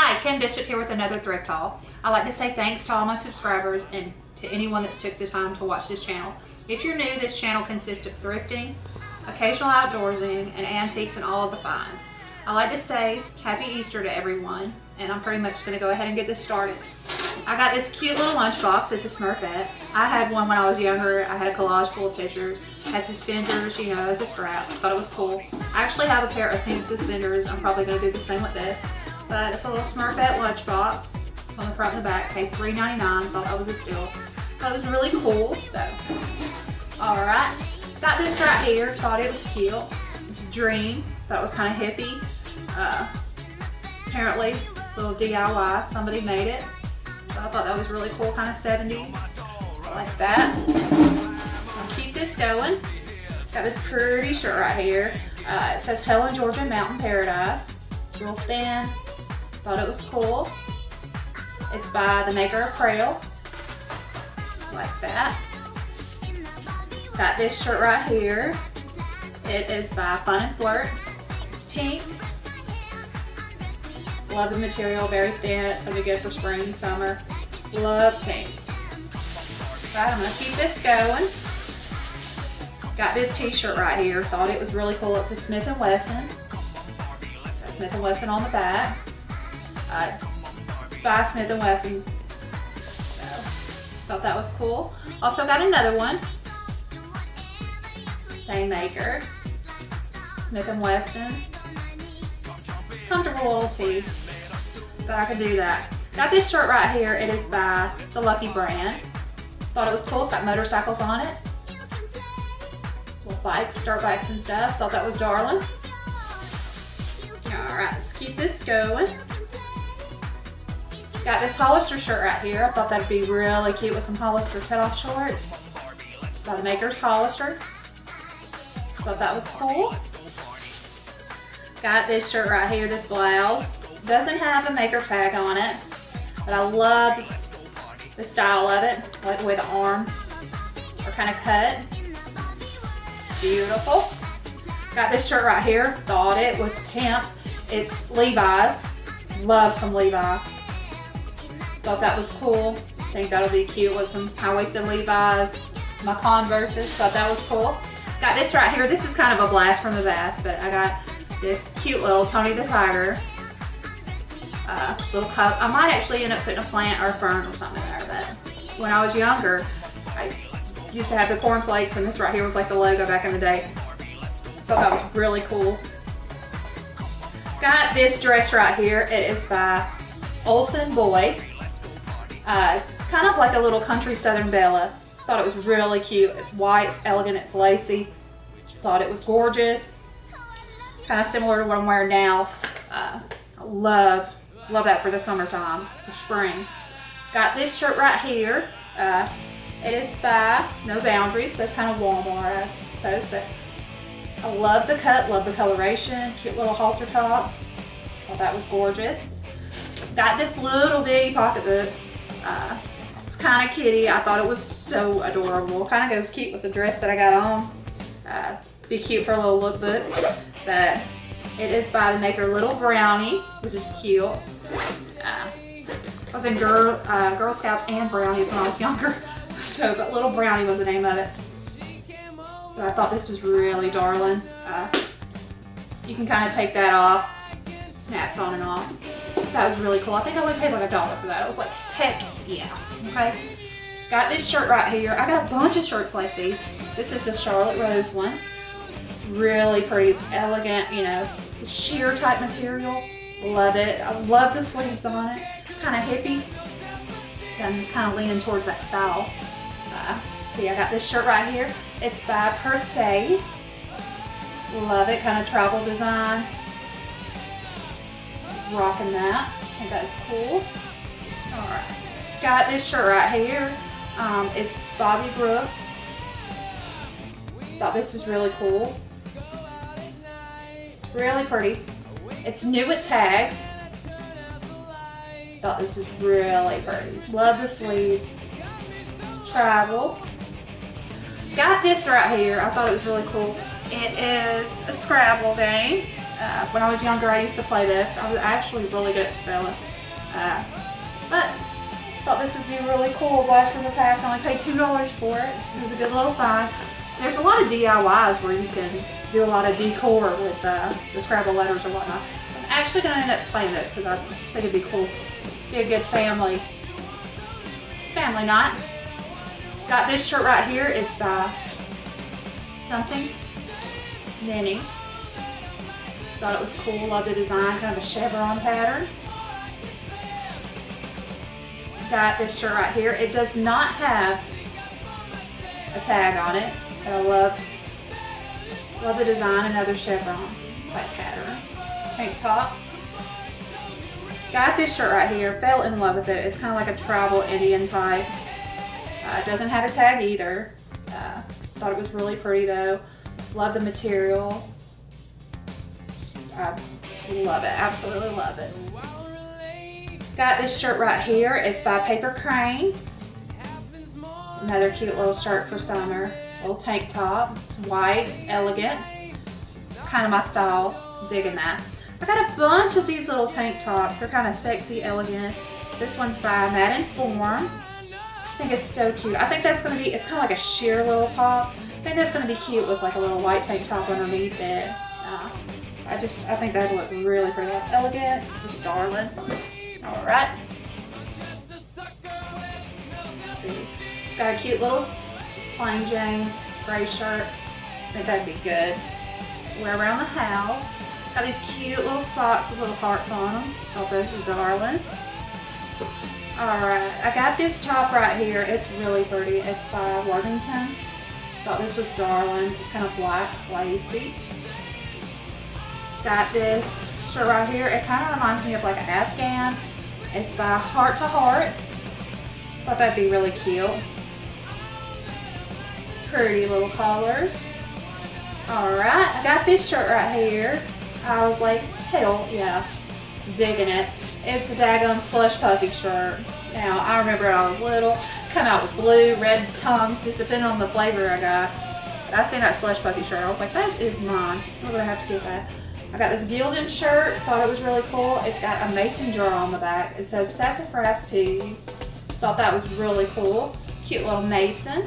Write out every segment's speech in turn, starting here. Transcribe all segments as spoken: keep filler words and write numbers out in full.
Hi, Kim Bishop here with another thrift haul. I'd like to say thanks to all my subscribers and to anyone that's took the time to watch this channel. If you're new, this channel consists of thrifting, occasional outdoorsing, and antiques and all of the finds. I'd like to say Happy Easter to everyone, and I'm pretty much going to go ahead and get this started. I got this cute little lunchbox. It's a Smurfette. I had one when I was younger. I had a collage full of pictures. Had suspenders, you know, as a strap. Thought it was cool. I actually have a pair of pink suspenders. I'm probably going to do the same with this. But it's a little Smurfette lunchbox on the front and the back. Paid three ninety-nine. Thought that was a steal. Thought it was really cool. So, alright. Got this right here. Thought it was cute. It's a Dream. Thought it was kind of hippie. Uh, apparently, a little D I Y. Somebody made it. So I thought that was really cool. Kind of seventies. Like that. I'll keep this going. Got this pretty shirt right here. Uh, it says Helen, Georgia Mountain Paradise. It's real thin. Thought it was cool. It's by the maker of Crail. Like that. Got this shirt right here. It is by Fun and Flirt. It's pink. Love the material, very thin. It's going to be good for spring, summer. Love pink. Right, I'm going to keep this going. Got this t-shirt right here. Thought it was really cool. It's a Smith and Wesson. Got Smith and Wesson on the back. Uh, by Smith and Wesson. So, thought that was cool. Also got another one. Same maker. Smith and Wesson. Comfortable little tee. But I could do that. Got this shirt right here. It is by the Lucky brand. Thought it was cool. It's got motorcycles on it. Little bikes, dirt bikes and stuff. Thought that was darling. Alright, let's keep this going. Got this Hollister shirt right here. I thought that'd be really cute with some Hollister cutoff shorts. It's by the maker's Hollister. Thought that was cool. Got this shirt right here, this blouse. Doesn't have a maker tag on it, but I love the style of it. I like the way the arms are kind of cut. Beautiful. Got this shirt right here. Thought it was pimp. It's Levi's. Love some Levi. Thought that was cool. Think that'll be cute with some high-waisted Levi's. My Converses. Thought that was cool. Got this right here. This is kind of a blast from the past, but I got this cute little Tony the Tiger uh, little cup. I might actually end up putting a plant or a fern or something in there, but when I was younger, I used to have the cornflakes, and this right here was like the logo back in the day. Thought that was really cool. Got this dress right here. It is by Olsen Boy. Uh, kind of like a little country Southern Bella. Thought it was really cute. It's white, it's elegant, it's lacy. Just thought it was gorgeous. Kind of similar to what I'm wearing now. Uh, I love, love that for the summertime, for spring. Got this shirt right here. Uh, it is by No Boundaries. That's kind of Walmart, I suppose, but I love the cut, love the coloration. Cute little halter top. Thought that was gorgeous. Got this little bitty pocketbook. Uh, it's kind of kitty. I thought it was so adorable. Kind of goes cute with the dress that I got on. Uh, be cute for a little lookbook. But it is by the maker Little Brownie, which is cute. Uh, I was in Girl, uh, Girl Scouts and Brownies when I was younger. So, but Little Brownie was the name of it. But I thought this was really darling. Uh, you can kind of take that off. Snaps on and off. That was really cool. I think I only paid like a dollar for that. I was like, heck yeah. Okay. Got this shirt right here. I got a bunch of shirts like these. This is the Charlotte Rose one. It's really pretty. It's elegant, you know. It's sheer type material. Love it. I love the sleeves on it. Kind of hippie. I'm kind of leaning towards that style. Uh, see, I got this shirt right here. It's by Per Se. Love it. Kind of travel design. Rocking that. I think that's cool. Alright. Got this shirt right here. Um, it's Bobby Brooks. Thought this was really cool. Really pretty. It's new with tags. Thought this was really pretty. Love the sleeves. It's travel. Got this right here. I thought it was really cool. It is a Scrabble game. Uh, when I was younger, I used to play this. I was actually really good at spelling. Uh, but thought this would be really cool. Blast from the past. I only paid two dollars for it. It was a good little find. There's a lot of D I Ys where you can do a lot of decor with uh, the Scrabble letters or whatnot. I'm actually going to end up playing this because I think it'd be cool. Be a good family family night. Got this shirt right here. It's by something Minnie. Thought it was cool. Love the design. Kind of a chevron pattern. Got this shirt right here. It does not have a tag on it. But I love, love the design. Another chevron type pattern. Tank top. Got this shirt right here. Fell in love with it. It's kind of like a tribal Indian type. Uh, it doesn't have a tag either. Uh, thought it was really pretty though. Love the material. I just love it. Absolutely love it. Got this shirt right here. It's by Paper Crane. Another cute little shirt for summer. Little tank top. White. Elegant. Kind of my style. Digging that. I got a bunch of these little tank tops. They're kind of sexy, elegant. This one's by Madden Form. I think it's so cute. I think that's going to be, it's kind of like a sheer little top. I think that's going to be cute with like a little white tank top underneath it. Uh, I just, I think that would look really pretty. Elegant, just darling. All right. Let's see. It's got a cute little, just plain Jane gray shirt. I think that'd be good to wear around the house. Got these cute little socks with little hearts on them. Thought those were darling. Alright, I got this top right here. It's really pretty. It's by Worthington. Thought this was darling. It's kind of black, lacy. Got this shirt right here. It kind of reminds me of like an Afghan. It's by Heart to Heart. Thought that'd be really cute. Pretty little colors. Alright, I got this shirt right here. I was like, hell yeah, digging it. It's a daggone Slush Puppy shirt. Now, I remember when I was little, come out with blue, red tongues, just depending on the flavor I got. But I seen that Slush Puppy shirt. I was like, that is mine. I'm gonna have to get that. I got this Gildan shirt. Thought it was really cool. It's got a mason jar on the back. It says Sassafras Tees. Thought that was really cool. Cute little mason.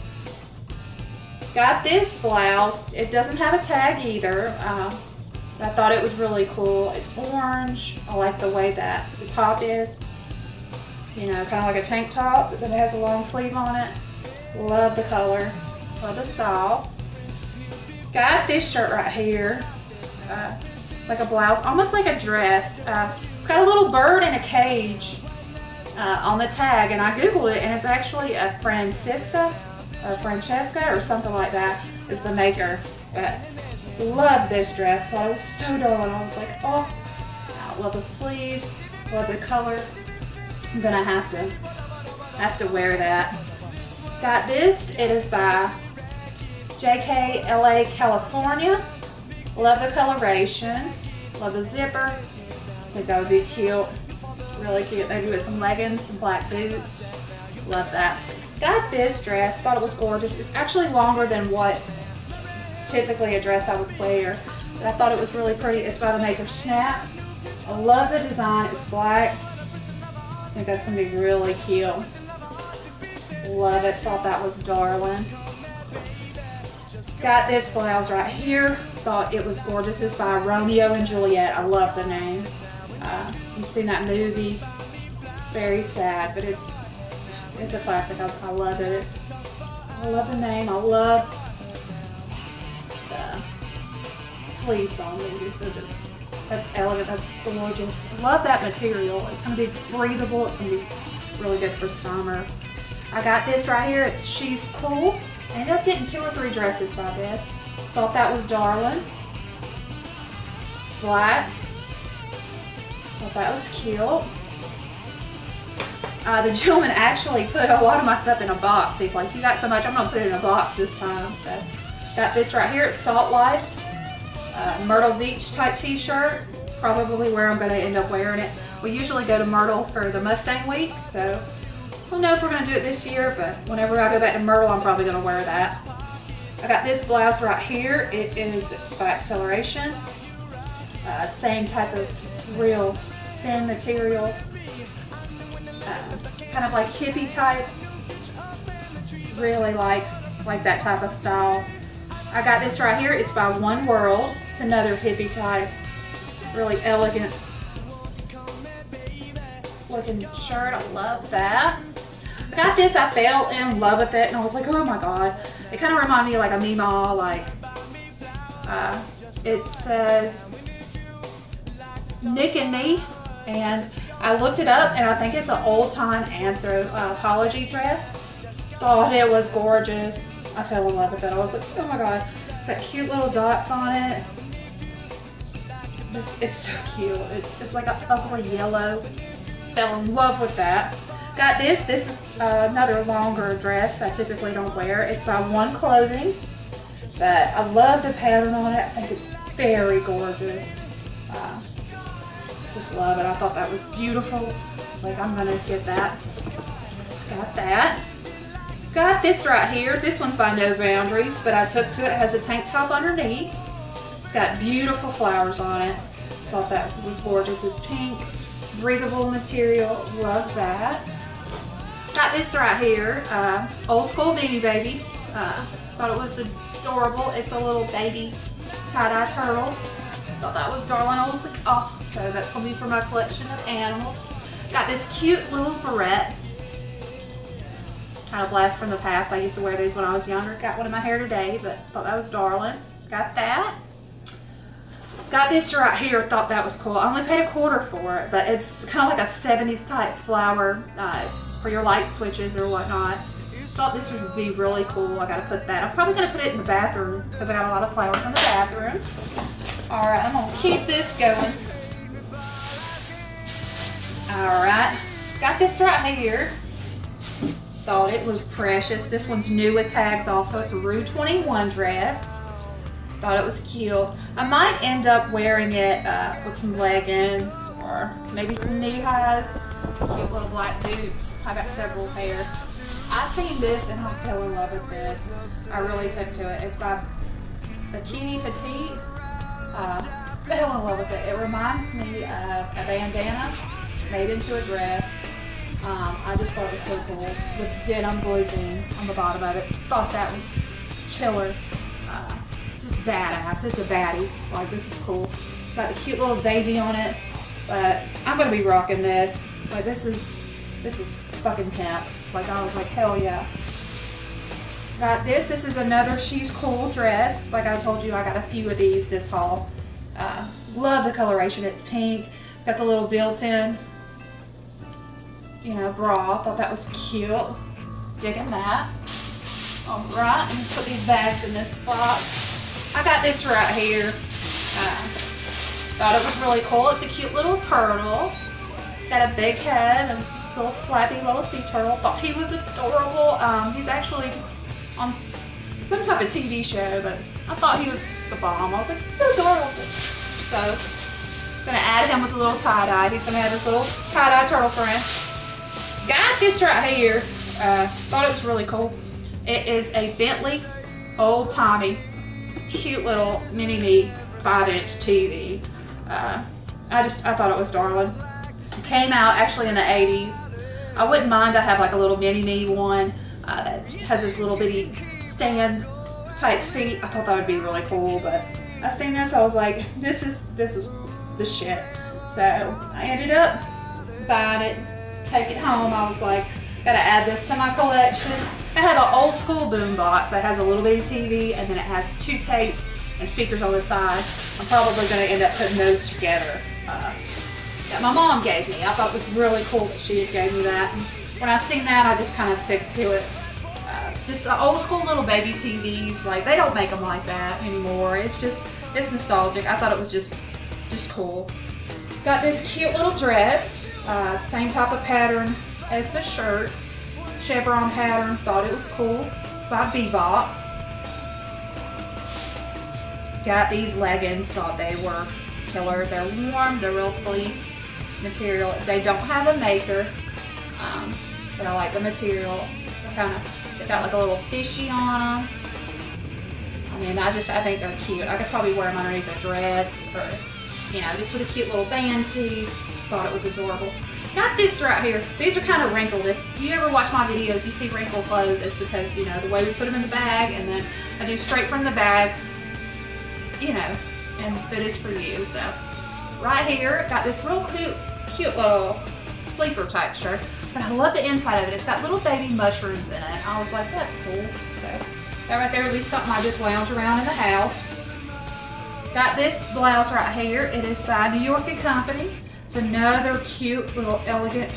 Got this blouse. It doesn't have a tag either. Uh, I thought it was really cool. It's orange. I like the way that the top is. You know, kind of like a tank top, but then it has a long sleeve on it. Love the color. Love the style. Got this shirt right here. Uh, like a blouse, almost like a dress. Uh, it's got a little bird in a cage uh, on the tag, and I googled it, and it's actually a Francisca, or Francesca, or something like that is the maker. But love this dress. Thought it was so darling. I was like, oh, I love the sleeves. Love the color. I'm gonna have to have to wear that. Got this. It is by J K L A California. Love the coloration. Love the zipper. I think that would be cute. Really cute. Maybe with some leggings, some black boots. Love that. Got this dress. Thought it was gorgeous. It's actually longer than what typically a dress I would wear, but I thought it was really pretty. It's by the maker Snap. I love the design. It's black. I think that's gonna be really cute. Love it. Thought that was darling. Got this blouse right here. Thought it was gorgeous. It's by Romeo and Juliet. I love the name. Uh, you've seen that movie. Very sad, but it's it's a classic. I, I love it. I love the name. I love sleeves on these. They're just, that's elegant, that's gorgeous. Love that material. It's going to be breathable. It's going to be really good for summer. I got this right here. It's She's Cool. I ended up getting two or three dresses by this. Thought that was darling. Black. Thought that was cute. Uh, the gentleman actually put a lot of my stuff in a box. He's like, you got so much, I'm going to put it in a box this time. So, got this right here. It's Salt Life. Uh, Myrtle Beach type t-shirt. Probably where I'm going to end up wearing it. We usually go to Myrtle for the Mustang week, so I don't know if we're going to do it this year, but whenever I go back to Myrtle, I'm probably going to wear that. I got this blouse right here. It is by Acceleration. Uh, same type of real thin material, um, kind of like hippie type. Really like like that type of style. I got this right here. It's by One World. It's another hippie type, really elegant looking shirt. I love that. I got this. I fell in love with it, and I was like, oh my god. It kind of reminded me of like a Mima, like uh, it says Nick and Me, and I looked it up, and I think it's an old-time anthropology dress. Thought it was gorgeous. I fell in love with it. I was like, oh my god. It's got cute little dots on it. Just, it's so cute. It, it's like an ugly yellow. Fell in love with that. Got this. This is uh, another longer dress I typically don't wear. It's by One Clothing. But I love the pattern on it. I think it's very gorgeous. Uh, just love it. I thought that was beautiful. It's like, I'm gonna get that. So I got that. Got this right here. This one's by No Boundaries, but I took to it. It has a tank top underneath. It's got beautiful flowers on it. Thought that was gorgeous. It's pink, breathable material. Love that. Got this right here. Uh, old school Beanie Baby. Uh, thought it was adorable. It's a little baby tie-dye turtle. Thought that was darling. I was like, oh, so that's gonna be for my collection of animals. Got this cute little barrette. Kind of blast from the past. I used to wear these when I was younger. Got one in my hair today, but thought that was darling. Got that. Got this right here. Thought that was cool. I only paid a quarter for it, but it's kind of like a seventies type flower uh, for your light switches or whatnot. Thought this would be really cool. I gotta put that. I'm probably gonna put it in the bathroom because I got a lot of flowers in the bathroom. All right, I'm gonna keep this going. All right, got this right here. Thought it was precious. This one's new with tags also. It's a Rue twenty-one dress. Thought it was cute. I might end up wearing it uh, with some leggings or maybe some knee-highs. Cute little black boots. I got several pair. I seen this and I fell in love with this. I really took to it. It's by Bikini Petite. Uh, fell in love with it. It reminds me of a bandana made into a dress. Um, I just thought it was so cool with denim blue jean on the bottom of it. Thought that was killer. Uh, just badass. It's a baddie. Like, this is cool. Got a cute little daisy on it. But I'm gonna be rocking this. Like, this is this is fucking pimp. Like, I was like, hell yeah. Got this. This is another She's Cool dress. Like I told you, I got a few of these this haul. Uh, love the coloration. It's pink. It's got the little built-in, you know, bra. Thought that was cute. Digging that. All right, let me put these bags in this box. I got this right here. Uh, thought it was really cool. It's a cute little turtle. It's got a big head and a little flappy little sea turtle. Thought he was adorable. Um, he's actually on some type of T V show, but I thought he was the bomb. I was like, he's so adorable. So, gonna add him with a little tie-dye. He's gonna have his little tie-dye turtle friend. Got this right here. Uh, thought it was really cool. It is a Bentley old timey, cute little mini me five inch T V. Uh, I just, I thought it was darling. It came out actually in the eighties. I wouldn't mind to have like a little mini me one uh, that has this little bitty stand type feet. I thought that would be really cool, but I seen this, I was like, this is, this is the shit. So I ended up buying it, take it home. I was like, gotta add this to my collection. I have an old school boom box that has a little bitty T V and then it has two tapes and speakers on the side. I'm probably gonna end up putting those together. Uh, that my mom gave me. I thought it was really cool that she had gave me that. And when I seen that, I just kind of took to it. Uh, just uh, old school little baby T Vs, like they don't make them like that anymore. It's just, it's nostalgic. I thought it was just, just cool. Got this cute little dress, uh, same type of pattern as the shirt, chevron pattern. Thought it was cool. It's by Bebop. Got these leggings. Thought they were killer. They're warm. They're real fleece material. They don't have a maker, um, but I like the material. They kind of, they got like a little fishy on them. I mean, I just, I think they're cute. I could probably wear them underneath a dress or You know, just with a cute little band tee. Just thought it was adorable. Got this right here. These are kind of wrinkled. If you ever watch my videos, you see wrinkled clothes. It's because, you know, the way we put them in the bag, and then I do straight from the bag, you know, and but it's for you. So right here, got this real cute, cute little sleeper type shirt. But I love the inside of it. It's got little baby mushrooms in it. I was like, that's cool. So that right there will be something I just lounge around in the house. Got this blouse right here. It is by New York and Company. It's another cute little elegant,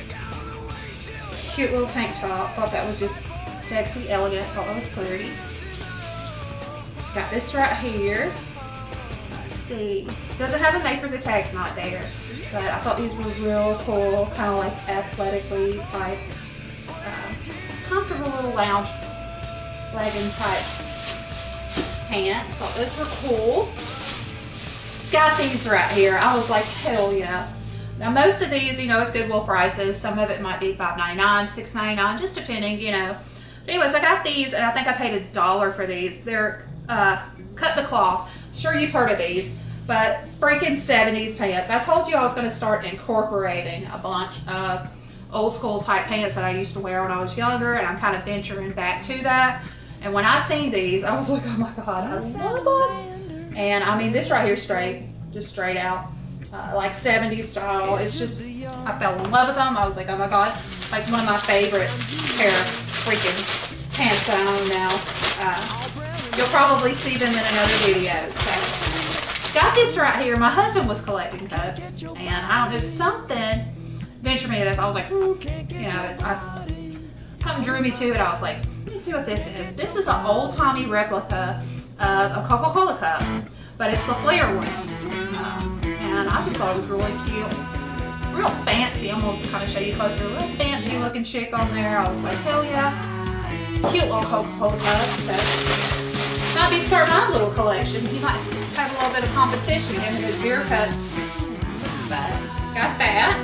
cute little tank top. Thought that was just sexy, elegant. Thought that was pretty. Got this right here. Let's see. Doesn't have a maker. The tag's not there. But I thought these were real cool, kind of like athletically type. Um, just comfortable little lounge legging type pants. Thought those were cool. Got these right here. I was like, hell yeah. Now most of these, you know, it's Goodwill prices. Some of it might be five ninety-nine, six ninety-nine, just depending, you know. But anyways, I got these, and I think I paid a dollar for these. They're uh, cut the cloth. Sure, you've heard of these, but freaking seventies pants. I told you I was going to start incorporating a bunch of old school type pants that I used to wear when I was younger, and I'm kind of venturing back to that. And when I seen these, I was like, oh my God, I love them. And I mean, this right here, straight, just straight out, uh, like seventies style. It's just, I fell in love with them. I was like, oh my God, like one of my favorite pair of freaking pants that I own now. Uh, you'll probably see them in another video. So, got this right here. My husband was collecting cups, and I don't know, something ventured me to this. I was like, mm, you know, I, something drew me to it. I was like, let me see what this is. This is an old-timey replica of a Coca-Cola cup, but it's the Flair one. Um, and I just thought it was really cute. Real fancy. I'm going to kind of show you closer. A real fancy looking chick on there. I was like, hell yeah. Cute little Coca-Cola cup. So, might be starting my little collection. You might have a little bit of competition in those beer cups. But, got that.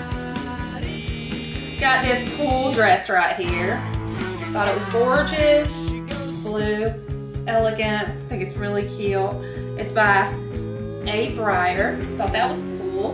Got this cool dress right here. Thought it was gorgeous. It's blue. Elegant. I think it's really cute. It's by A. Breyer. Thought that was cool.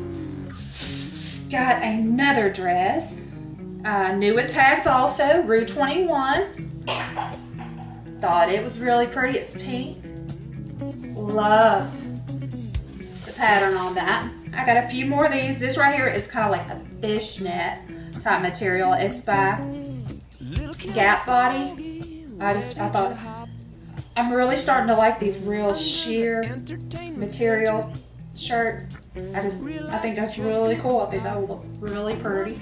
Got another dress. Uh, new with tags also. Rue twenty-one. Thought it was really pretty. It's pink. Love the pattern on that. I got a few more of these. This right here is kind of like a fishnet type material. It's by Gap Body. I just, I thought, I'm really starting to like these real sheer material shirts. I just, I think that's really cool. I think that will look really pretty.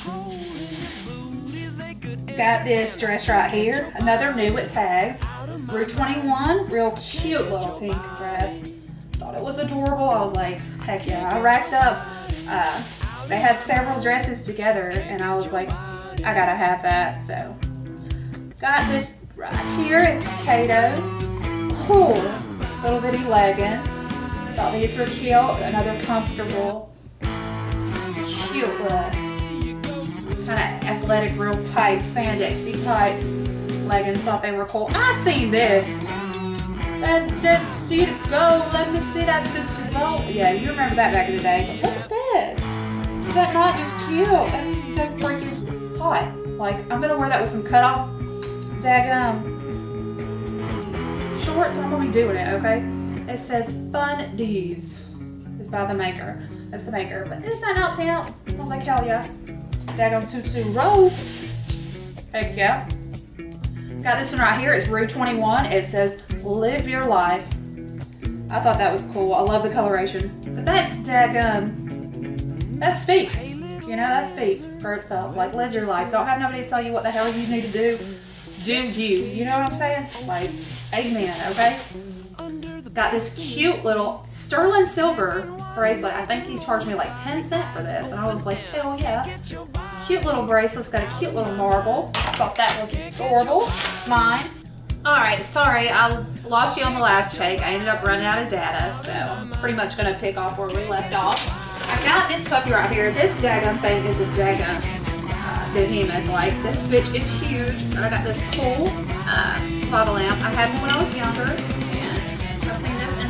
Got this dress right here. Another new with tags. Rue twenty-one. Real cute little pink dress. Thought it was adorable. I was like, heck yeah. I racked up. Uh, they had several dresses together, and I was like, I gotta have that. So, got this right here. It's Cato's. Cool little bitty leggings. Thought these were cute. Another comfortable, cute little kind of athletic, real tight, spandexy type leggings. Thought they were cool. I seen this. That that suit go. Let me see that suit go. Yeah, you remember that back in the day. But look at this. Is that not just cute? That's so freaking hot. Like, I'm gonna wear that with some cut off daggum shorts. I'm gonna be doing it. Okay. It says Fun D's. It's by the maker. That's the maker. But is that not pimp? I was like, hell yeah. Daggum tutu robe. Heck yeah. Got this one right here. It's Rue twenty-one. It says Live Your Life. I thought that was cool. I love the coloration. But that's daggum. That speaks. You know, that speaks for itself. Like, live your life. Don't have nobody to tell you what the hell you need to do. Do you. You know what I'm saying? Like, amen, okay? Got this cute little sterling silver bracelet. I think he charged me like ten cents for this. And I was like, hell yeah. Cute little bracelet's got a cute little marble. I thought that was adorable. Mine. Alright, sorry, I lost you on the last take. I ended up running out of data, so I'm pretty much going to pick off where we left off. I got this puppy right here. This daggum thing is a daggum uh, behemoth. Like, this bitch is huge. And I got this cool uh, lava lamp. I had one when I was younger, and I've seen this in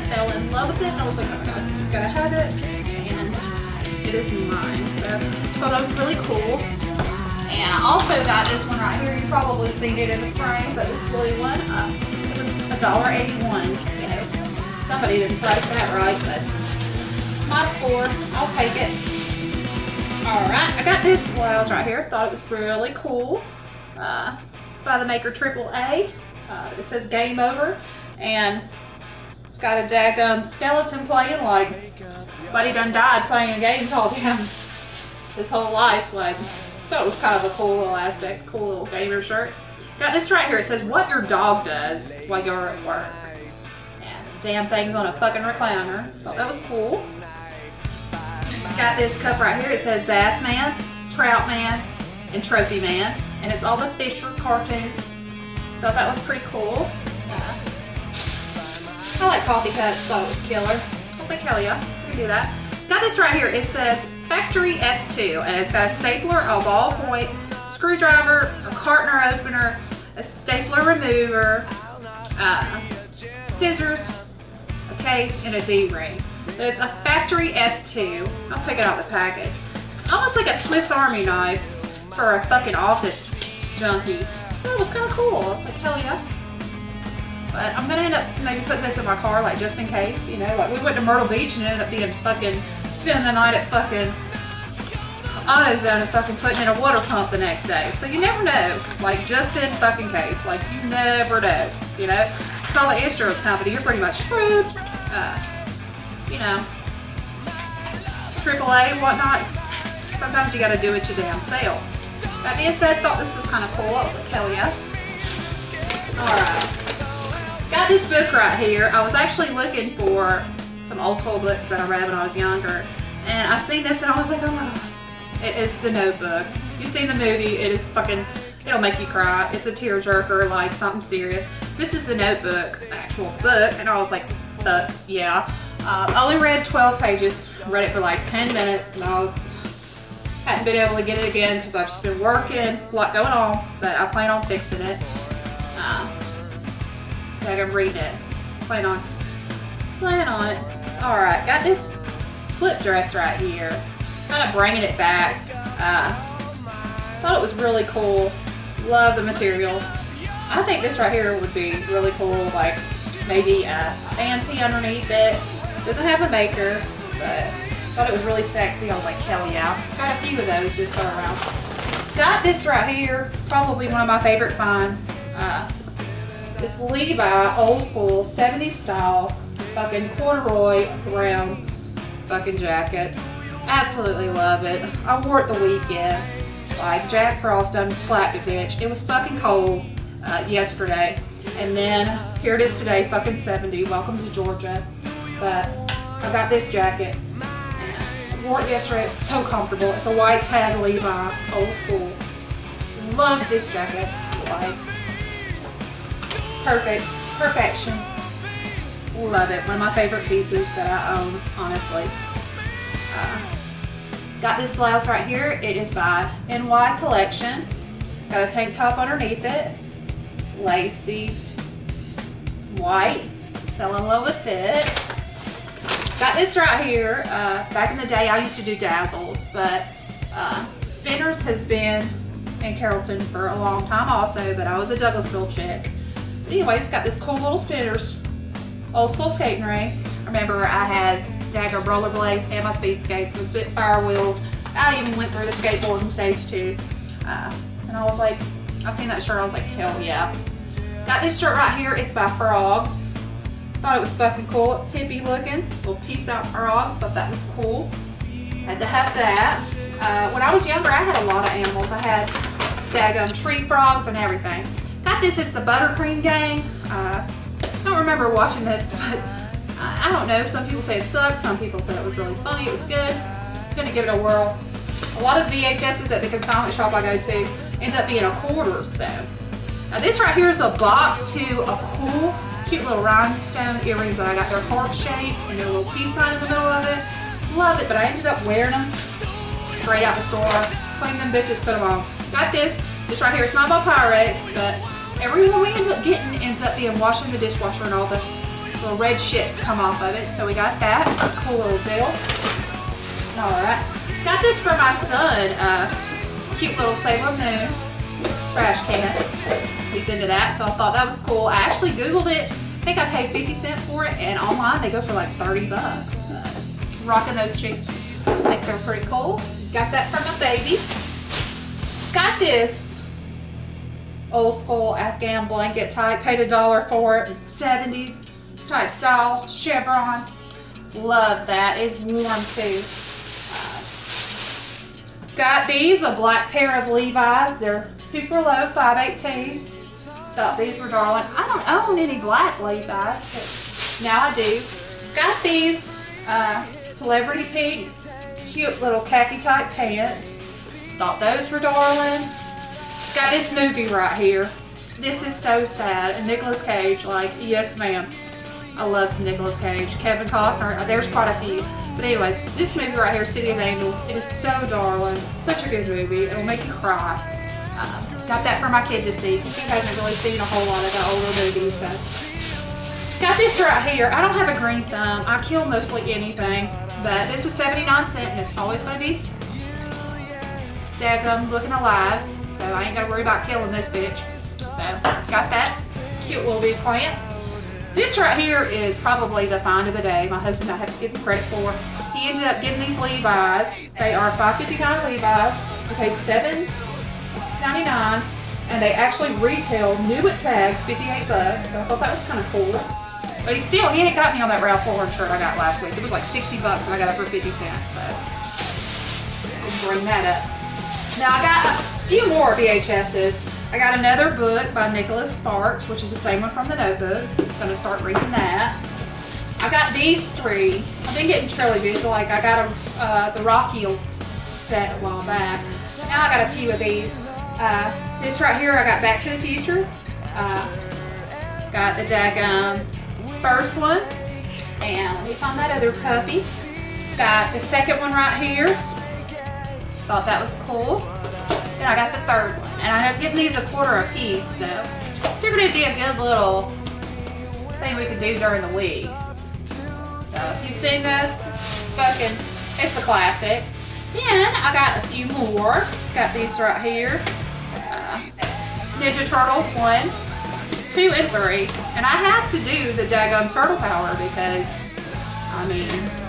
fell in love with it. I was like, oh my god, gotta have it. And it is mine. So I thought that was really cool. And I also got this one right here. You've probably seen it in the frame, but this blue one, uh, it was a dollar eighty-one. So somebody didn't price that right, but my score, I'll take it. Alright, I got this blouse right here. Thought it was really cool. Uh, it's by the maker Triple A. Uh, it says Game Over. And it's got a daggum skeleton playing like buddy done died playing games all damn his whole life. Like, thought it was kind of a cool little aspect, cool little gamer shirt. Got this right here. It says what your dog does while you're at work. And damn thing's on a fucking recliner. Thought that was cool. Got this cup right here. It says Bass Man, Trout Man, and Trophy Man. And it's all the Fisher cartoon. Thought that was pretty cool. Yeah. I like coffee cups. Thought it was killer. I was like, hell yeah, we can do that. Got this right here. It says Factory F two. And it's got a stapler, a ballpoint, screwdriver, a cartoner opener, a stapler remover, uh, scissors, a case, and a D-ring. But it's a Factory F two. I'll take it out of the package. It's almost like a Swiss Army knife for a fucking office junkie. That was kind of cool. I was like, hell yeah. But I'm gonna end up maybe putting this in my car, like just in case, you know. Like we went to Myrtle Beach and ended up being fucking, spending the night at fucking AutoZone and fucking putting in a water pump the next day. So you never know, like just in fucking case, like you never know, you know. Call the insurance company, you're pretty much screwed. Uh, you know, Triple A and whatnot, sometimes you gotta do it your damn self. That being said, thought this was kind of cool. I was like, hell yeah. Alright. Got this book right here. I was actually looking for some old school books that I read when I was younger. And I seen this and I was like, oh my god. It is The Notebook. You've seen the movie, it is fucking, it'll make you cry. It's a tearjerker, like something serious. This is The Notebook, the actual book. And I was like, fuck yeah. Uh, I only read twelve pages, read it for like ten minutes, and I was, hadn't been able to get it again because I've just been working, a lot going on, but I plan on fixing it. Um, like I'm reading it, plan on, plan on it. Alright, got this slip dress right here, kind of bringing it back. Uh, thought it was really cool, love the material. I think this right here would be really cool, like maybe a fancy underneath it. Doesn't have a maker, but thought it was really sexy. I was like, hell yeah. Got a few of those this time around. Got this right here, probably one of my favorite finds. Uh, this Levi old school seventies style fucking corduroy brown fucking jacket. Absolutely love it. I wore it the weekend. Like Jack Frost done slapped a bitch. It was fucking cold uh, yesterday. And then here it is today, fucking seventy. Welcome to Georgia. But I got this jacket. And I wore it yesterday. It's so comfortable. It's a white tag Levi, old school. Love this jacket. Like, perfect. Perfection. Love it. One of my favorite pieces that I own, honestly. Uh, got this blouse right here. It is by N Y Collection. Got a tank top underneath it. It's lacy. It's white. Fell in love with it. Got this right here. Uh, back in the day, I used to do Dazzles, but uh, Spinners has been in Carrollton for a long time also, but I was a Douglasville chick. But anyways, got this cool little Spinners, old school skating ring. Remember, I had dagger rollerblades and my speed skates with Spitfire wheels. I even went through the skateboarding stage too. Uh, and I was like, I seen that shirt, I was like, hell yeah. Got this shirt right here, it's by Frogs. Thought it was fucking cool. It's hippie looking. Little peace out frog. Thought that was cool. Had to have that. Uh, when I was younger, I had a lot of animals. I had daggum tree frogs and everything. Got this. It's the Buttercream Gang. Uh, I don't remember watching this, but I, I don't know. Some people say it sucked. Some people said it was really funny. It was good. Gonna give it a whirl. A lot of the V H S's at the consignment shop I go to ends up being a quarter. So now this right here is the box to a cool, cute little rhinestone earrings that I got. They're heart shaped and a little peace sign in the middle of it. Love it, but I ended up wearing them straight out the store. Cleaned them bitches, put them on. Got this. This right here, it's not by Pyrex, but everyone we end up getting ends up being washing the dishwasher and all the little red shits come off of it. So we got that, a cool little deal. All right, got this for my son. Uh, it's a cute little Sailor Moon trash can. He's into that, so I thought that was cool. I actually Googled it. I think I paid fifty cents for it, and online they go for like thirty bucks. Uh, rocking those chicks. I think they're pretty cool. Got that from my baby. Got this old school Afghan blanket type. Paid a dollar for it. It's seventies type style. Chevron. Love that. It's warm too. Uh, got these, a black pair of Levi's. They're super low, five eighteens. Thought these were darling. I don't own any black Levi's, but now I do. Got these uh, celebrity pink, cute little khaki type pants. Thought those were darling. Got this movie right here. This is so sad. And Nicolas Cage, like, yes ma'am. I love some Nicolas Cage. Kevin Costner, there's quite a few. But anyways, this movie right here, City of Angels, it is so darling. Such a good movie. It'll make you cry. Uh, got that for my kid to see, because he hasn't really seen a whole lot of the older movies. So. Got this right here. I don't have a green thumb. I kill mostly anything. But this was seventy-nine cents, and it's always going to be daggum looking alive. So I ain't got to worry about killing this bitch. So got that cute little big plant. This right here is probably the find of the day. My husband, I have to give him credit for. He ended up getting these Levi's. They are five fifty-nine Levi's. We paid seven ninety-nine, and they actually retail new at tags fifty-eight bucks. So I thought that was kind of cool. But he still, he ain't got me on that Ralph Lauren shirt I got last week. It was like sixty bucks, and I got it for fifty cents. So I'll bring that up. Now I got a few more V H S's. I got another book by Nicholas Sparks, which is the same one from The Notebook. I'm gonna start reading that. I got these three. I've been getting trilogies. So like I got a, uh, the Rocky set a while back. Now I got a few of these. Uh, this right here, I got Back to the Future. Uh, got the daggum first one. And let me find that other puppy. Got the second one right here. Thought that was cool. Then I got the third one. And I have given these a quarter a piece, so figured it'd be a good little thing we could do during the week. So if you've seen this, fucking, it's a classic. Then I got a few more. Got these right here. Uh, Ninja Turtle one, two, and three. And I have to do the daggum turtle power because, I mean,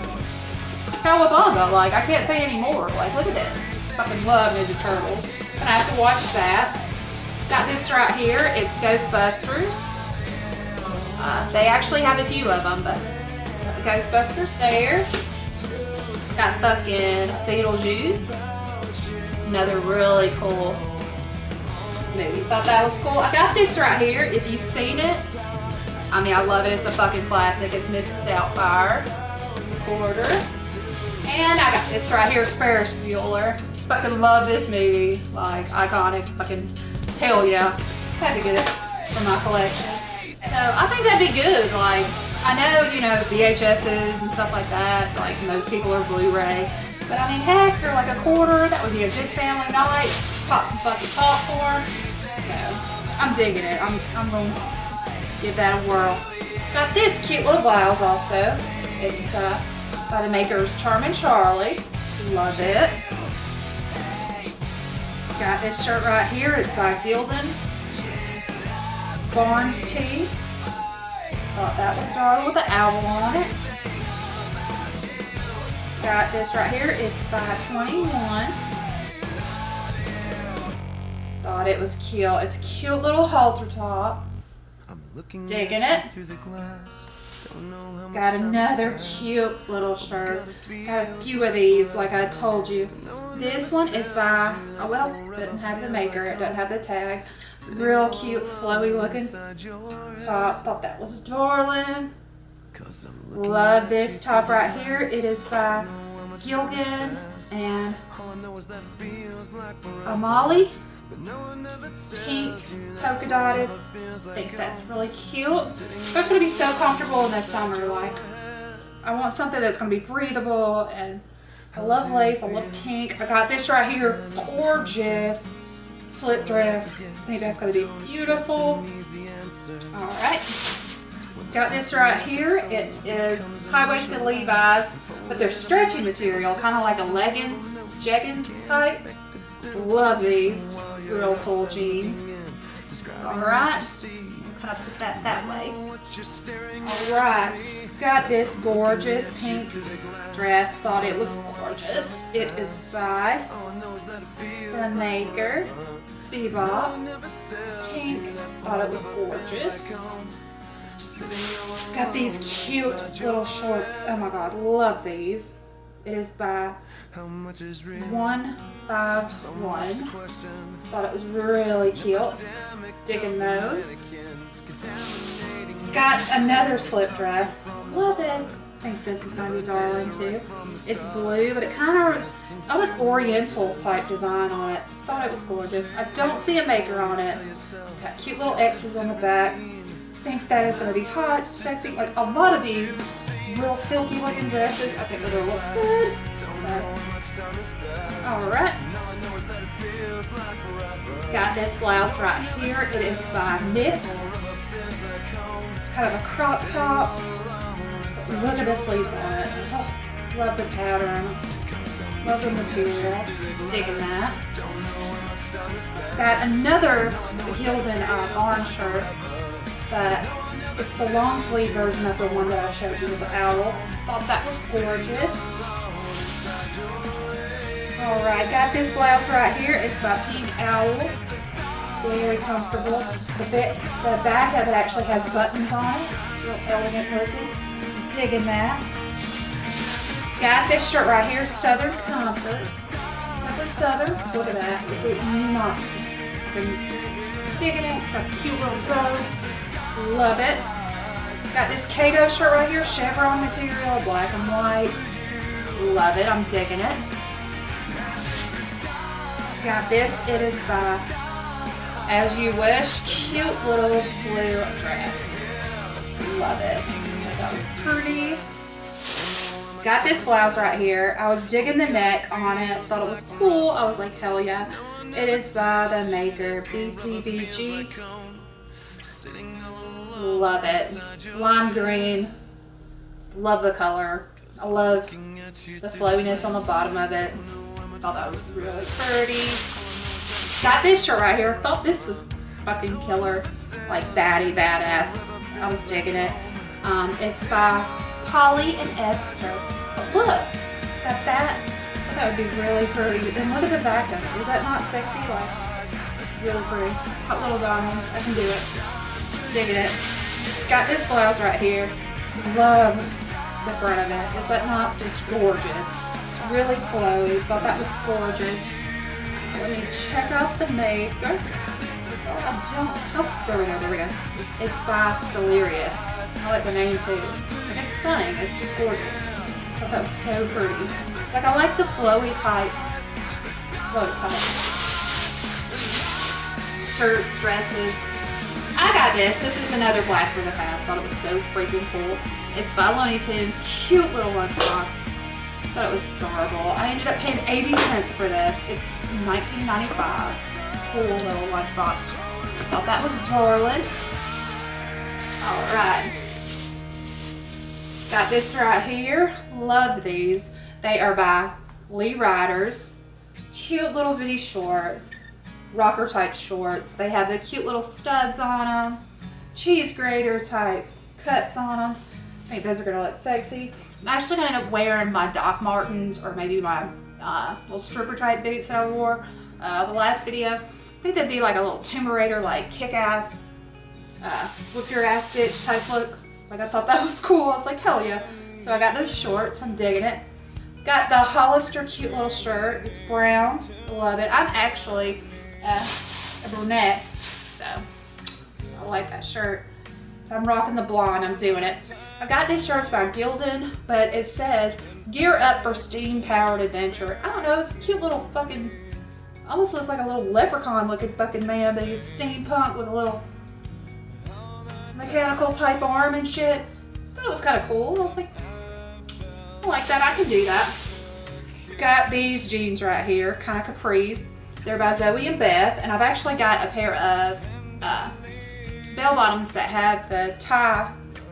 cowabunga, like I can't say any more. Like look at this. Fucking love Ninja Turtles. And I have to watch that. Got this right here. It's Ghostbusters. Uh, they actually have a few of them, but got the Ghostbusters there. Got fucking Beetlejuice. Another really cool movie. Thought that was cool. I got this right here. If you've seen it, I mean, I love it. It's a fucking classic. It's Missus Doubtfire. It's a quarter. And I got this right here, Ferris Bueller. Fucking love this movie. Like, iconic. Fucking hell yeah. Had to get it for my collection. So, I think that'd be good. Like, I know, you know, V H S's and stuff like that. Like, most people are Blu-ray. But I mean, heck, for like a quarter, that would be a good family night. Pop some fucking popcorn. So, I'm digging it. I'm, I'm going to give that a whirl. Got this cute little blouse also. It's uh, by the makers Charmin' Charlie. Love it. Got this shirt right here. It's by Gildan Barnes Tee. Thought that was darling with the owl on it. Got this right here. It's by twenty-one. Thought it was cute. It's a cute little halter top. Digging it. Got another cute little shirt. Got a few of these, like I told you. This one is by, oh well, doesn't have the maker, it doesn't have the tag. Real cute, flowy looking top. Thought that was darling. Love this top right here. It is by Gilgan and Amali. Pink, polka dotted. I think that's really cute. That's going to be so comfortable in the summer. Like, I want something that's going to be breathable, and I love lace, I love pink. I got this right here, gorgeous slip dress. I think that's going to be beautiful. Alright. Got this right here. It is high-waisted Levi's, but they're stretchy material, kind of like a leggings, jeggings type. Love these. Real cool jeans. Alright. Kind of put that that way. Alright. Got this gorgeous pink dress. Thought it was gorgeous. It is by the maker. Bebop. Pink. Thought it was gorgeous. Got these cute little shorts. Oh my god, love these. It is by one five one. Thought it was really cute. Digging those. Got another slip dress. Love it. I think this is going to be darling too. It's blue, but it kind of, it's almost oriental type design on it. Thought it was gorgeous. I don't see a maker on it. It's got cute little X's on the back. I think that is going to be hot, sexy. Like a lot of these real silky looking dresses, I think they're going to look good. So, alright. Got this blouse right here. It is by Knit. It's kind of a crop top. Look at the sleeves on it. Oh, love the pattern. Love the material. Digging that. Got another Gildan uh, barn shirt. But it's the long sleeve version of the one that I showed you with the owl. Thought that was gorgeous. Alright, got this blouse right here. It's by Pink Owl. Very comfortable. The, bit, the back of it actually has buttons on it. Real elegant looking. Digging that. Got this shirt right here, Southern Comfort. Simply Southern. Look at that. Is it not? Digging it. It's got the cute little bow. Love it. Got this Kato shirt right here, chevron material, black and white. Love it. I'm digging it. Got this. It is by As You Wish. Cute little blue dress. Love it. That was pretty. Got this blouse right here. I was digging the neck on it. Thought it was cool. I was like, hell yeah. It is by the maker, B C B G. Love it. It's lime green. Love the color. I love the flowiness on the bottom of it. Thought that was really pretty. Got this shirt right here. Thought this was fucking killer. Like baddie badass. I was digging it. Um, it's by Polly and Esther. But look, got that. That would be really pretty. Then look at the back of it. Is that not sexy? Like, it's really pretty. Hot little diamonds. I can do it. Digging it. Got this blouse right here. Love the front of it. Is that not just gorgeous? Really flowy. Thought that was gorgeous. Let me check out the maker. Oh, I don't. Oh, there we go. There we go. It's by Delirious. I like the name too. Like, it's stunning. It's just gorgeous. I thought that was so pretty. Like, I like the flowy type. Flowy type. Shirts, dresses. I got this. This is another blast from the past. Thought it was so freaking cool. It's by Looney Tunes. Cute little lunchbox. Thought it was adorable. I ended up paying eighty cents for this. It's nineteen ninety-five. Cool little lunchbox. Thought that was darling. Alright. Got this right here. Love these. They are by Lee Riders. Cute little bitty shorts. Rocker type shorts. They have the cute little studs on them. Cheese grater type cuts on them. I think those are going to look sexy. I'm actually going to end up wearing my Doc Martens or maybe my uh, little stripper type boots that I wore uh, the last video. I think that'd be like a little Tomb Raider, like kick-ass, uh, whip your ass bitch type look. Like, I thought that was cool. I was like, hell yeah. So I got those shorts. I'm digging it. Got the Hollister cute little shirt. It's brown. Love it. I'm actually uh, a brunette, so I like that shirt. If I'm rocking the blonde, I'm doing it. I got these shirts by Gildan, but it says, gear up for steam-powered adventure. I don't know, it's a cute little fucking, almost looks like a little leprechaun looking fucking man, but he's steampunk with a little mechanical type arm and shit. I thought it was kind of cool. I was like, I like that, I can do that. Got these jeans right here, kind of capris. They're by Zoe and Beth, and I've actually got a pair of uh, bell bottoms that have the tie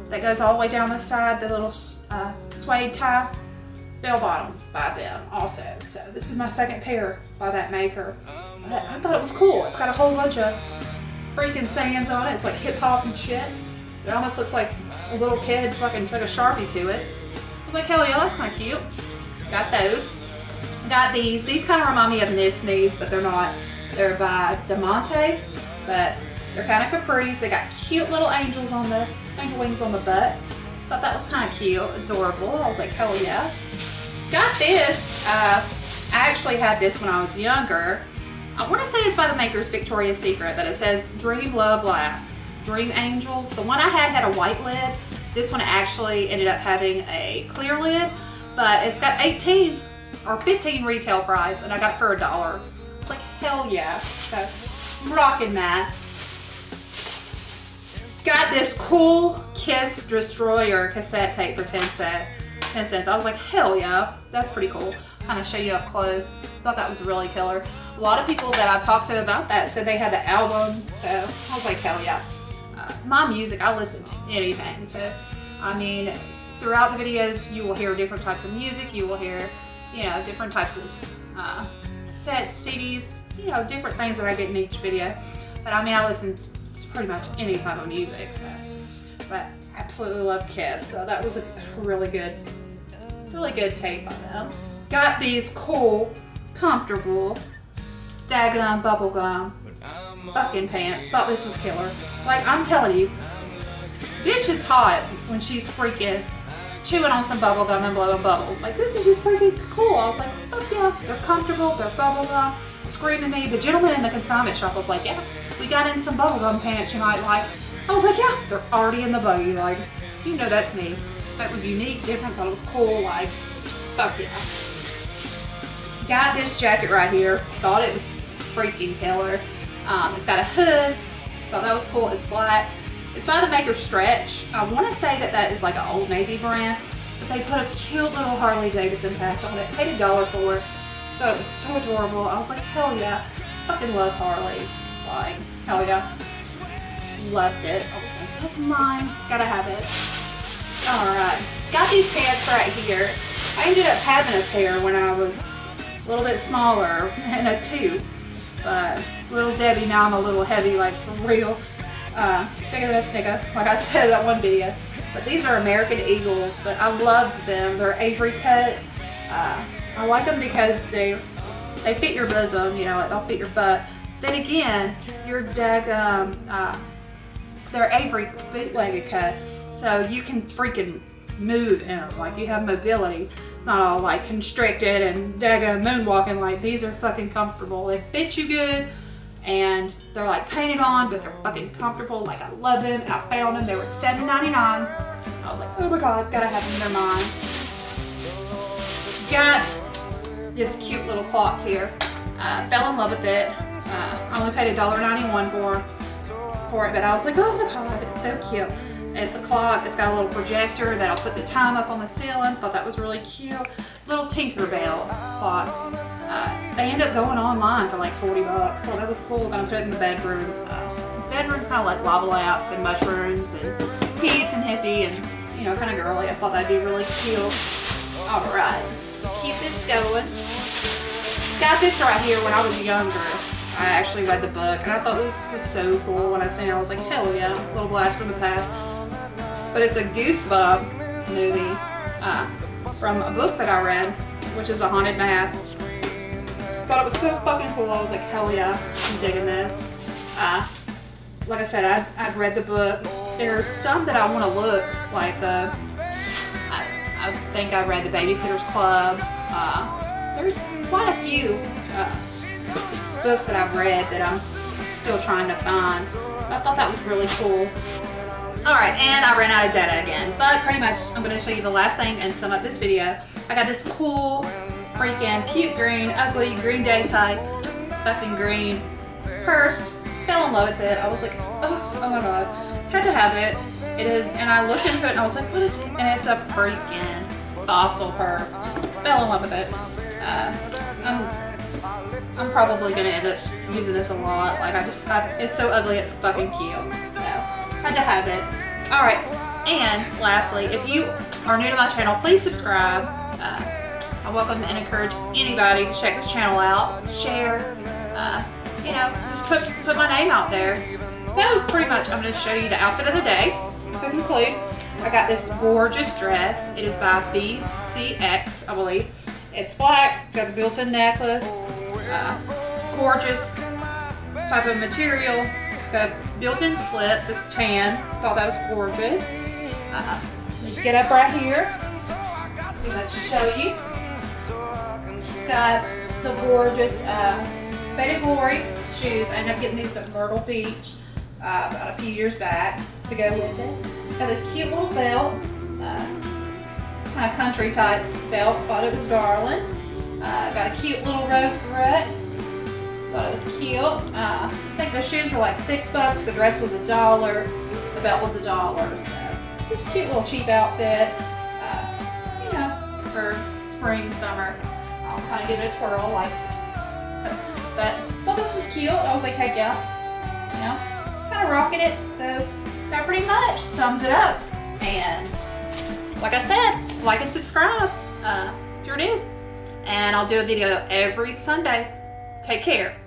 that goes all the way down the side, the little uh, suede tie. Bell bottoms by them also. So this is my second pair by that maker. But I thought it was cool. It's got a whole bunch of freaking sayings on it. It's like hip hop and shit. It almost looks like a little kid fucking took a Sharpie to it. I was like, hell yeah, that's kind of cute. Got those. Got these. These kind of remind me of Miss Me's, but they're not. They're by Demonte, but they're kind of capris. They got cute little angels on the, angel wings on the butt. Thought that was kind of cute, adorable. I was like, hell yeah. Got this. Uh, I actually had this when I was younger. I want to say it's by the maker's Victoria's Secret, but it says Dream, Love, Laugh. Dream Angels. The one I had had a white lid. This one actually ended up having a clear lid, but it's got eighteen or fifteen retail price, and I got it for a dollar. It's like, hell yeah. So I'm rocking that. Got this cool Kiss Destroyer cassette tape for ten cents. I was like, hell yeah, that's pretty cool. Kind of show you up close. Thought that was really killer. A lot of people that I talked to about that said they had the album, so I was like, hell yeah. Uh, my music, I listen to anything. So, I mean, throughout the videos, you will hear different types of music. You will hear, you know, different types of uh, cassettes, C Ds, you know, different things that I get in each video. But I mean, I listen to pretty much any type of music, so. But absolutely love Kiss, so that was a really good, really good tape on them. Got these cool, comfortable, daggum bubblegum fucking pants. Thought this was killer. Like, I'm telling you, bitch is hot when she's freaking chewing on some bubblegum and blowing bubbles. Like, this is just freaking cool. I was like, fuck yeah, they're comfortable, they're bubblegum, screaming me. The gentleman in the consignment shop was like, yeah, we got in some bubblegum pants you might like. I was like, yeah, they're already in the buggy. Like, you know that's me. That was unique, different, thought it was cool. Like, fuck yeah. Got this jacket right here. Thought it was freaking killer. Um, it's got a hood. Thought that was cool. It's black. It's by the maker Stretch. I want to say that that is like an Old Navy brand, but they put a cute little Harley Davidson patch on it. Paid a dollar for it. Thought it was so adorable. I was like, hell yeah. Fucking love Harley. Like, hell yeah. Loved it. I was like, that's mine. Gotta have it. Alright. Got these pants right here. I ended up having a pair when I was a little bit smaller. I was in a two. But little Debbie, now I'm a little heavy, like for real. Uh, bigger than a snicker, like I said in that one video. But these are American Eagles, but I love them. They're Avery cut. Uh, I like them because they they fit your bosom, you know, they'll fit your butt. Then again, your daggum, uh, they're Avery bootlegged cut, so you can freaking move in them. Like, you have mobility. It's not all like constricted and daggum moonwalking. Like, these are fucking comfortable. They fit you good, and they're like painted on, but they're fucking comfortable. Like, I love them. I found them. They were seven ninety-nine. I was like, oh my god, gotta have them. They're mine. Got this cute little clock here. Uh, fell in love with it. Uh, I only paid a dollar ninety-one for for it, but I was like, oh my god, it's so cute. It's a clock. It's got a little projector that'll put the time up on the ceiling. Thought that was really cute. Little Tinkerbell clock. Uh, they end up going online for like forty bucks, so that was cool. Gonna put it in the bedroom. Uh, bedroom's kind of like lava lamps and mushrooms and peace and hippie and, you know, kind of girly. I thought that'd be really cute. All right, keep this going. Got this right here when I was younger. I actually read the book and I thought this was so cool. When I seen it, I was like, hell yeah, little blast from the past. But it's a Goosebump movie uh, from a book that I read, which is A Haunted Mask. Thought it was so fucking cool. I was like, hell yeah, I'm digging this. Uh, like I said, I, I've read the book. There's some that I want to look, like the, I, I think I read The Babysitter's Club. Uh, there's quite a few uh, books that I've read that I'm still trying to find. I thought that was really cool. Alright, and I ran out of data again, but pretty much I'm going to show you the last thing and sum up this video. I got this cool, freaking cute green, ugly green day type, fucking green purse. Fell in love with it. I was like, oh, oh my god, had to have it. It is, and I looked into it and I was like, what is it? And it's a freaking fossil purse. Just fell in love with it. Uh, I'm, I'm probably gonna end up using this a lot. Like, I just, I, it's so ugly, it's fucking cute. So, had to have it. Alright, And lastly, if you are new to my channel, please subscribe. Uh, I welcome and encourage anybody to check this channel out, share, uh, you know, just put, put my name out there. So pretty much I'm going to show you the outfit of the day. To conclude, I got this gorgeous dress. It is by B C X, I believe. It's black, it's got the built-in necklace, uh, gorgeous type of material, got a built-in slip that's tan. Thought that was gorgeous. Uh, let's get up right here. Let's show you. Got the gorgeous uh, Beta Glory shoes. I ended up getting these at Myrtle Beach uh, about a few years back to go with it. Got this cute little belt, uh, kind of country type belt. Thought it was darling. Uh, got a cute little rose barrette. Thought it was cute. Uh, I think the shoes were like six bucks. The dress was a dollar. The belt was a dollar. So just a cute little cheap outfit. Uh, you know, for spring, summer. I'll kind of give it a twirl, like. But thought this was cute. I was like, heck yeah, you know, kind of rocking it. So that pretty much sums it up. And like I said, like and subscribe uh, if you're new. And I'll do a video every Sunday. Take care.